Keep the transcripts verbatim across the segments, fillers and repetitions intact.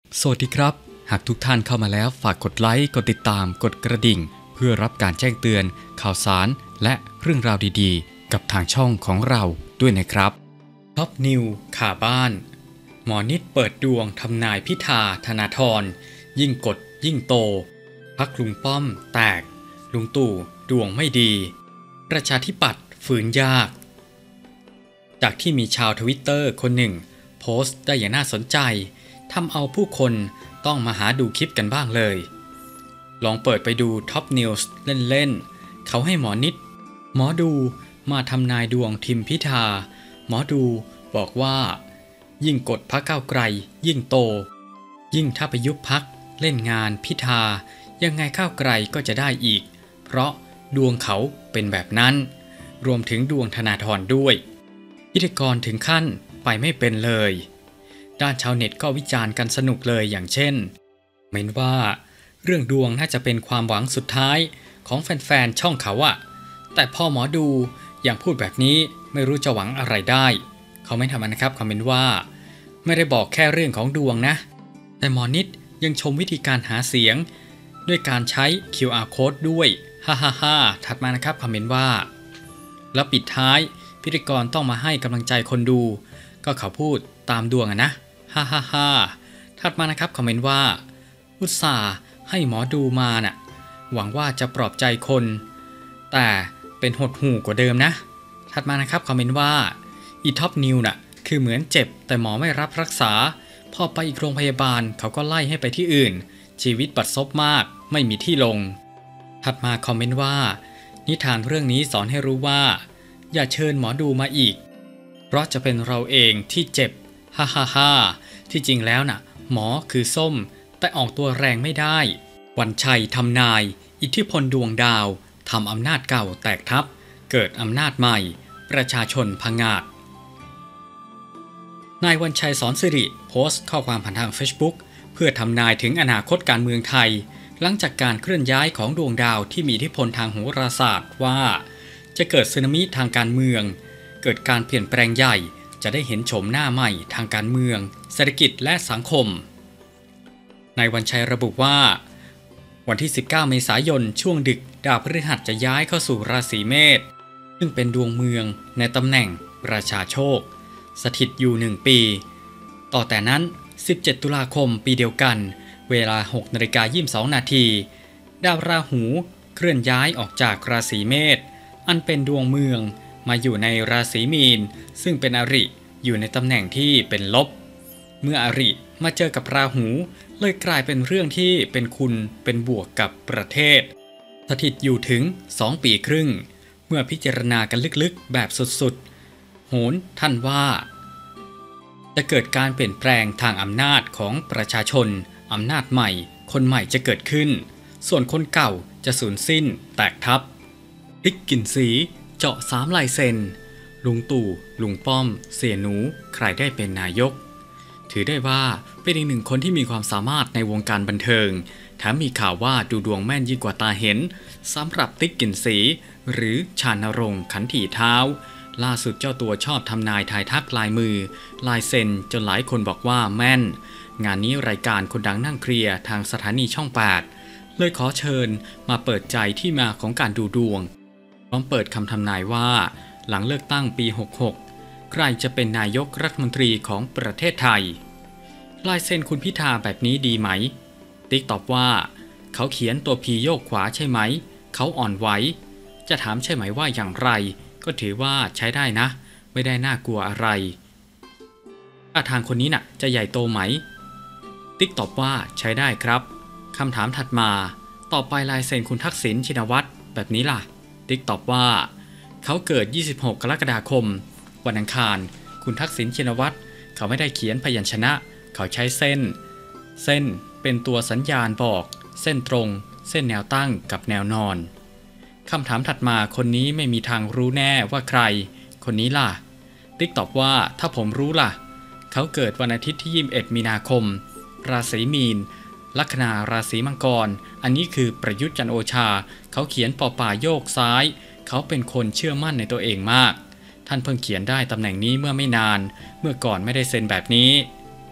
สวัสดีครับหากทุกท่านเข้ามาแล้วฝากกดไลค์กดติดตามกดกระดิ่งเพื่อรับการแจ้งเตือนข่าวสารและเรื่องราวดีๆกับทางช่องของเราด้วยนะครับท็อปนิวข่าบ้านหมอนิดเปิดดวงทำนายพิธาธนาธรยิ่งกดยิ่งโตพักลุงป้อมแตกลุงตู่ดวงไม่ดีประชาธิปัตย์ฝืนยากจากที่มีชาวทวิตเตอร์คนหนึ่งโพสต์ได้อย่างน่าสนใจทำเอาผู้คนต้องมาหาดูคลิปกันบ้างเลยลองเปิดไปดูท็อปนิวส์เล่นๆเขาให้หมอนิดหมอดูมาทำนายดวงทิมพิธาหมอดูบอกว่ายิ่งกดพรรคก้าวไกลยิ่งโตยิ่งถ้าไปยุบพรรคเล่นงานพิธายังไงก้าวไกลก็จะได้อีกเพราะดวงเขาเป็นแบบนั้นรวมถึงดวงธนาธรด้วยพิธีกรถึงขั้นไปไม่เป็นเลยด้านชาวเน็ตก็วิจารณ์กันสนุกเลยอย่างเช่นเม้นว่าเรื่องดวงน่าจะเป็นความหวังสุดท้ายของแฟนๆช่องเขาอะแต่พอหมอดูอย่างพูดแบบนี้ไม่รู้จะหวังอะไรได้เขาไม่ทำนะครับคอมเมนต์ว่าไม่ได้บอกแค่เรื่องของดวงนะแต่หมอนิดยังชมวิธีการหาเสียงด้วยการใช้ คิว อาร์ Code ด้วยฮ่าฮ่าฮ่าถัดมานะครับคอมเมนต์ว่าแล้วปิดท้ายพิธีกรต้องมาให้กำลังใจคนดูก็เขาพูดตามดวงอะนะฮ่าฮ่าฮ่าถัดมานะครับคอมเมนต์ว่าอุตส่าห์ให้หมอดูมาน่ะหวังว่าจะปลอบใจคนแต่เป็นหดหู่กว่าเดิมนะถัดมานะครับคอมเมนต์ว่าอีท็อปนิวน่ะคือเหมือนเจ็บแต่หมอไม่รับรักษาพอไปอีกโรงพยาบาลเขาก็ไล่ให้ไปที่อื่นชีวิตบัดซบมากไม่มีที่ลงถัดมาคอมเมนต์ว่านิทานเรื่องนี้สอนให้รู้ว่าอย่าเชิญหมอดูมาอีกเพราะจะเป็นเราเองที่เจ็บฮ่าฮ่าฮ่าที่จริงแล้วน่ะหมอคือส้มแต่ออกตัวแรงไม่ได้วันชัยทำนายอิทธิพลดวงดาวทำอำนาจเก่าแตกทับเกิดอำนาจใหม่ประชาชนผงาดนายวันชัยสอนสิริโพสต์ข้อความผ่านทาง Facebook เพื่อทำนายถึงอนาคตการเมืองไทยหลังจากการเคลื่อนย้ายของดวงดาวที่มีอิทธิพลทางโหราศาสตร์ว่าจะเกิดสึนามิทางการเมืองเกิดการเปลี่ยนแปลงใหญ่จะได้เห็นโฉมหน้าใหม่ทางการเมืองเศรษฐกิจและสังคมนายวันชัยระบุว่าวันที่สิบเก้าเมษายนช่วงดึกดาวพฤหัสจะย้ายเข้าสู่ราศีเมษซึ่งเป็นดวงเมืองในตำแหน่งราชาโชคสถิตอยู่หนึ่งปีต่อแต่นั้นสิบเจ็ดตุลาคมปีเดียวกันเวลา หกนาฬิกายี่สิบสองนาทีดาวราหูเคลื่อนย้ายออกจากราศีเมษอันเป็นดวงเมืองมาอยู่ในราศีมีนซึ่งเป็นอริอยู่ในตำแหน่งที่เป็นลบเมื่ออริมาเจอกับราหูเลยกลายเป็นเรื่องที่เป็นคุณเป็นบวกกับประเทศสถิตอยู่ถึงสองปีครึ่งเมื่อพิจารณากันลึกๆแบบสุดๆโหรท่านว่าจะเกิดการเปลี่ยนแปลงทางอำนาจของประชาชนอำนาจใหม่คนใหม่จะเกิดขึ้นส่วนคนเก่าจะสูญสิ้นแตกทับพลิกกลิ่นสีเจาะสามลายเซ็นลุงตู่ลุงป้อมเสี่ยหนูใครได้เป็นนายกถือได้ว่าเป็นอีกหนึ่งคนที่มีความสามารถในวงการบันเทิงแถมมีข่าวว่าดูดวงแม่นยิ่งกว่าตาเห็นสำหรับติ๊กกลิ่นสีหรือชานรงค์ขันถี่เท้าล่าสุดเจ้าตัวชอบทำนายทายทักลายมือลายเซ็นจนหลายคนบอกว่าแม่นงานนี้รายการคนดังนั่งเคลียร์ทางสถานีช่องแปดเลยขอเชิญมาเปิดใจที่มาของการดูดวงพร้อมเปิดคำทำนายว่าหลังเลือกตั้งปีหกหกใครจะเป็นนายกรัฐมนตรีของประเทศไทยลายเซ็นคุณพิธาแบบนี้ดีไหมติ๊กตอบว่าเขาเขียนตัวพีโยกขวาใช่ไหมเขาอ่อนไหวจะถามใช่ไหมว่าอย่างไรก็ถือว่าใช้ได้นะไม่ได้น่ากลัวอะไรท่าทางคนนี้น่ะจะใหญ่โตไหมติ๊กตอบว่าใช้ได้ครับคำถามถัดมาต่อไปลายเซ็นคุณทักษิณชินวัตรแบบนี้ล่ะติ๊กตอบว่าเขาเกิดยี่สิบหกกรกฎาคมวันอังคารคุณทักษิณชินวัตรเขาไม่ได้เขียนพยัญชนะเขาใช้เส้นเส้นเป็นตัวสัญญาณบอกเส้นตรงเส้นแนวตั้งกับแนวนอนคำถามถัดมาคนนี้ไม่มีทางรู้แน่ว่าใครคนนี้ล่ะติ๊กตอบว่าถ้าผมรู้ล่ะเขาเกิดวันอาทิตย์ที่ยี่สิบเอ็ดมีนาคมราศีมีนลัคนาราศีมังกรอันนี้คือประยุทธ์จันทร์โอชาเขาเขียนปอป่าโยกซ้ายเขาเป็นคนเชื่อมั่นในตัวเองมากท่านเพิ่งเขียนได้ตำแหน่งนี้เมื่อไม่นานเมื่อก่อนไม่ได้เซ็นแบบนี้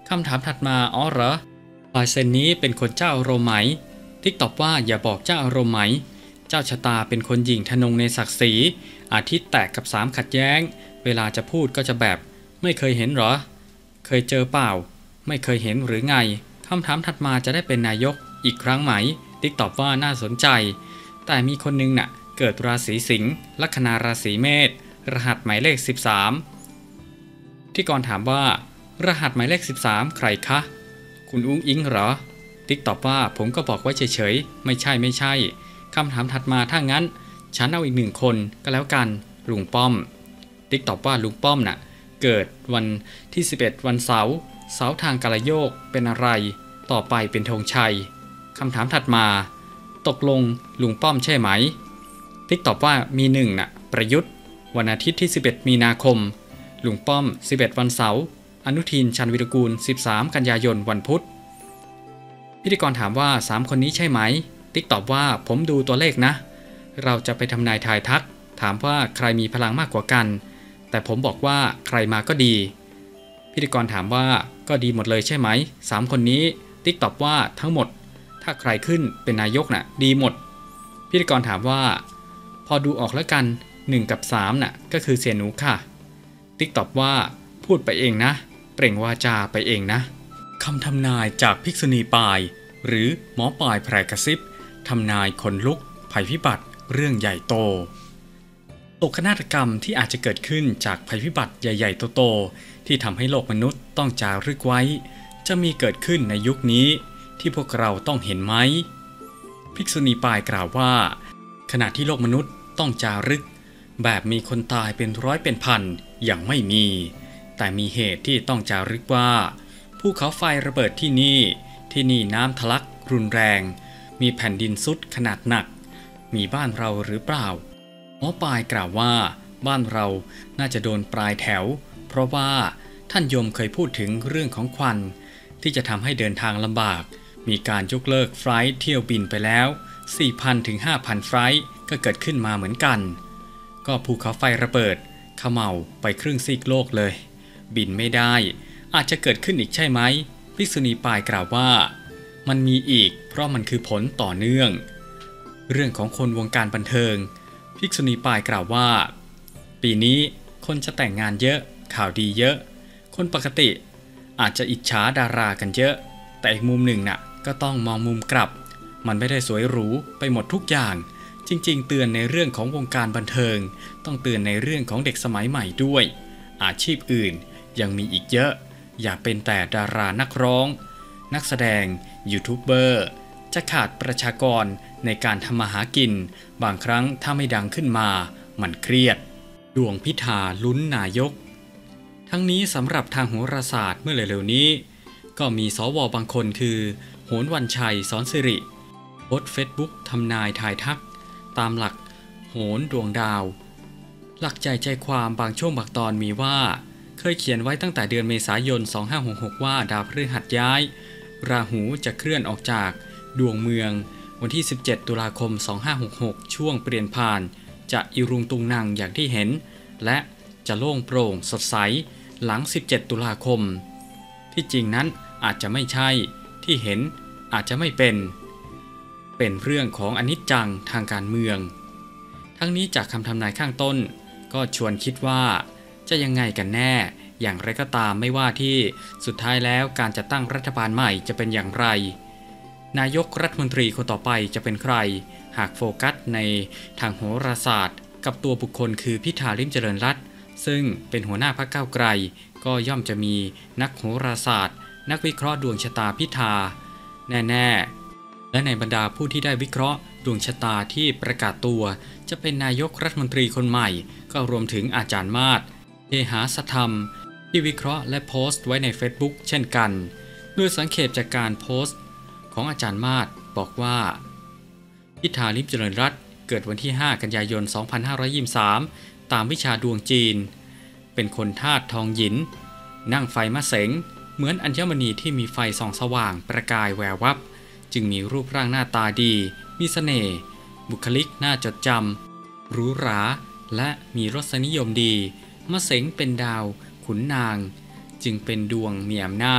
คำถามถัดมาอ๋อเหรอลายเซ็นนี้เป็นคนเจ้าอารมณ์ไหมติ๊กตอบว่าอย่าบอกเจ้าอารมณ์ไหมเจ้าชะตาเป็นคนหยิ่งทะนงในศักดิ์ศรีอาทิตย์แตกกับสามขัดแย้งเวลาจะพูดก็จะแบบไม่เคยเห็นเหรอเคยเจอเปล่าไม่เคยเห็นหรือไงคำถามถัดมาจะได้เป็นนายกอีกครั้งไหมติ๊กตอบว่าน่าสนใจแต่มีคนนึงน่ะเกิดราศีสิงห์ลัคนาราศีเมษรหัสหมายเลขสิบสามที่ก่อนถามว่ารหัสหมายเลขสิบสามใครคะคุณอุ้งอิงเหรอติ๊กตอบว่าผมก็บอกไว้เฉยๆไม่ใช่ไม่ใช่คำถามถัดมาถ้างั้นฉันเอาอีกหนึ่งคนก็แล้วกันลุงป้อมติ๊กตอบว่าลุงป้อมน่ะเกิดวันที่สิบเอ็ดวันเสาร์เสาทางกาลโยกเป็นอะไรต่อไปเป็นธงชัยคำถามถัดมาตกลงลุงป้อมใช่ไหมติ๊กตอบว่ามีหนึ่งน่ะประยุทธ์วันอาทิตย์ที่สิบเอ็ดมีนาคมลุงป้อมสิบเอ็ดวันเสาร์อนุทินชาญวิรากูลสิบสามกันยายนวันพุธพิธีกรถามว่าสามคนนี้ใช่ไหมติ๊กตอบว่าผมดูตัวเลขนะเราจะไปทำนายทายทักถามว่าใครมีพลังมากกว่ากันแต่ผมบอกว่าใครมาก็ดีพิธีกรถามว่าก็ดีหมดเลยใช่ไหมสามคนนี้ติ๊กตอบว่าทั้งหมดถ้าใครขึ้นเป็นนายกน่ะดีหมดพิธีกรถามว่าพอดูออกแล้วกันหนึ่งกับสามน่ะก็คือเสียหนูค่ะติ๊กตอบว่าพูดไปเองนะเปล่งวาจาไปเองนะคำทำนายจากภิกษุณีปายหรือหมอปายแพร่กระซิบทำนายขนลุกภัยพิบัติเรื่องใหญ่โตโศกนาฏกรรมที่อาจจะเกิดขึ้นจากภัยพิบัติใหญ่ๆโตๆที่ทำให้โลกมนุษย์ต้องจารึกไว้จะมีเกิดขึ้นในยุคนี้ที่พวกเราต้องเห็นไหมภิกษุณีปายกล่าวว่าขณะที่โลกมนุษย์ต้องจารึกแบบมีคนตายเป็นร้อยเป็นพันอย่างไม่มีแต่มีเหตุที่ต้องจารึกว่าภูเขาไฟระเบิดที่นี่ที่นี่น้ำทะลักรุนแรงมีแผ่นดินทรุดขนาดหนักมีบ้านเราหรือเปล่าหมอปายกล่าวว่าบ้านเราน่าจะโดนปลายแถวเพราะว่าท่านยมเคยพูดถึงเรื่องของควันที่จะทำให้เดินทางลำบากมีการยกเลิกไฟล์เที่ยวบินไปแล้ว สี่พัน ถึง ห้าพัน ไฟล์ก็เกิดขึ้นมาเหมือนกันก็ภูเขาไฟระเบิดเขม่าไปครึ่งซีกโลกเลยบินไม่ได้อาจจะเกิดขึ้นอีกใช่ไหมภิกษุณีปายกล่าวว่ามันมีอีกเพราะมันคือผลต่อเนื่องเรื่องของคนวงการบันเทิงภิกษุณีปายกล่าวว่าปีนี้คนจะแต่งงานเยอะข่าวดีเยอะคนปกติอาจจะอิจฉาดารากันเยอะแต่อีกมุมหนึ่งน่ะก็ต้องมองมุมกลับมันไม่ได้สวยหรูไปหมดทุกอย่างจริงๆเตือนในเรื่องของวงการบันเทิงต้องเตือนในเรื่องของเด็กสมัยใหม่ด้วยอาชีพอื่นยังมีอีกเยอะอย่าเป็นแต่ดารานักร้องนักแสดงยูทูบเบอร์จะขาดประชากรในการทำมาหากินบางครั้งถ้าไม่ดังขึ้นมามันเครียดดวงพิธาลุ้นนายกทั้งนี้สำหรับทางโหราศาสตร์เมื่อเร็วๆนี้ก็มีสวบางคนคือโหนวันชัยสอนสิริโพสต์เฟซบุ๊กทำนายทายทักตามหลักโหนดวงดาวหลักใจใจความบางช่วงบางตอนมีว่าเคยเขียนไว้ตั้งแต่เดือนเมษายนสองพันห้าร้อยหกสิบหกว่าดาวพฤหัสย้ายราหูจะเคลื่อนออกจากดวงเมืองวันที่สิบเจ็ดตุลาคมสองพันห้าร้อยหกสิบหกช่วงเปลี่ยนผ่านจะอิรุงตุงนังอย่างที่เห็นและจะโล่งโปร่งสดใสหลังสิบเจ็ดตุลาคมที่จริงนั้นอาจจะไม่ใช่ที่เห็นอาจจะไม่เป็นเป็นเรื่องของอนิจจังทางการเมืองทั้งนี้จากคำทำนายข้างต้นก็ชวนคิดว่าจะยังไงกันแน่อย่างไรก็ตามไม่ว่าที่สุดท้ายแล้วการจัดตั้งรัฐบาลใหม่จะเป็นอย่างไรนายกรัฐมนตรีคนต่อไปจะเป็นใครหากโฟกัสในทางโหราศาสตร์กับตัวบุคคลคือพิธาลิ้มเจริญรัตน์ซึ่งเป็นหัวหน้าพรรคก้าวไกลก็ย่อมจะมีนักโหราศาสตร์นักวิเคราะห์ดวงชะตาพิธาแน่ๆและในบรรดาผู้ที่ได้วิเคราะห์ดวงชะตาที่ประกาศตัวจะเป็นนายกรัฐมนตรีคนใหม่ก็รวมถึงอาจารย์มาศเทหาสธรรมที่วิเคราะห์และโพสต์ไว้ใน Facebook เช่นกันโดยสังเขปจากการโพสต์ของอาจารย์มาศบอกว่าพิธาลิ้มเจริญรัตน์เกิดวันที่ห้ากันยายนสองพันห้าร้อยยี่สิบสามตามวิชาดวงจีนเป็นคนธาตุทองหยินนั่งไฟมะเสงเหมือนอัญมณีที่มีไฟส่องสว่างประกายแวววับจึงมีรูปร่างหน้าตาดีมีเสน่ห์บุคลิกน่าจดจำหรูหราและมีรสนิยมดีมะเสงเป็นดาวขุนนางจึงเป็นดวงมีอำนาจ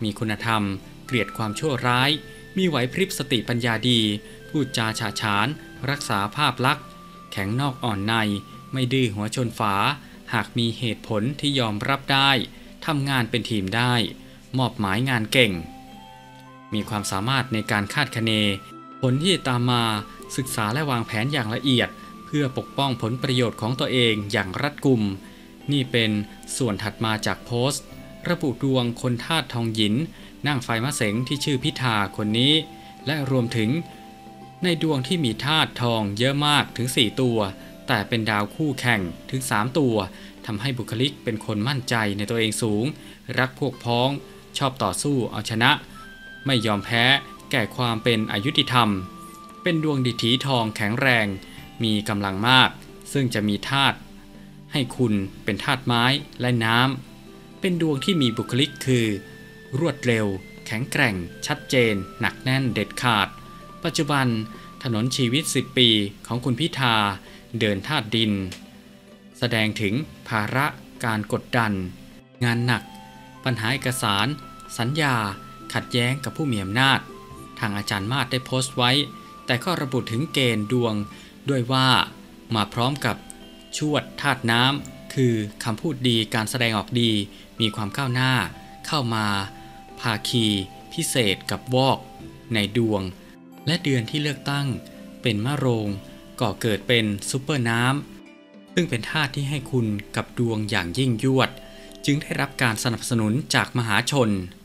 มีคุณธรรมเกลียดความชั่วร้ายมีไหวพริบสติปัญญาดีพูดจาฉาฉานรักษาภาพลักษณ์แข็งนอกอ่อนในไม่ดื้อหัวชนฝาหากมีเหตุผลที่ยอมรับได้ทำงานเป็นทีมได้มอบหมายงานเก่งมีความสามารถในการคาดคะเนผลที่ตามมาศึกษาและวางแผนอย่างละเอียดเพื่อปกป้องผลประโยชน์ของตัวเองอย่างรัดกุมนี่เป็นส่วนถัดมาจากโพสต์ระบุดวงคนธาตุทองหยินนั่งไฟมะเสงที่ชื่อพิธาคนนี้และรวมถึงในดวงที่มีธาตุทองเยอะมากถึงสี่ตัวแต่เป็นดาวคู่แข่งถึงสามตัวทำให้บุคลิกเป็นคนมั่นใจในตัวเองสูงรักพวกพ้องชอบต่อสู้เอาชนะไม่ยอมแพ้แก่ความเป็นอยุติธรรมเป็นดวงดิถีทองแข็งแรงมีกำลังมากซึ่งจะมีธาตุให้คุณเป็นธาตุไม้และน้ำเป็นดวงที่มีบุคลิกคือรวดเร็วแข็งแกร่งชัดเจนหนักแน่นเด็ดขาดปัจจุบันถนนชีวิตสิบปีของคุณพิธาเดินธาตุดินแสดงถึงภาระการกดดันงานหนักปัญหาเอกสารสัญญาขัดแย้งกับผู้มีอำนาจทางอาจารย์มาศได้โพสต์ไว้แต่ก็ระบุถึงเกณฑ์ดวงด้วยว่ามาพร้อมกับชวดธาตุน้ำคือคำพูดดีการแสดงออกดีมีความก้าวหน้าเข้ามาภาคีพิเศษกับวอกในดวงและเดือนที่เลือกตั้งเป็นมะโรงก่อเกิดเป็นซุปเปอร์น้ำซึ่งเป็นธาตุที่ให้คุณกับดวงอย่างยิ่งยวดจึงได้รับการสนับสนุนจากมหาชน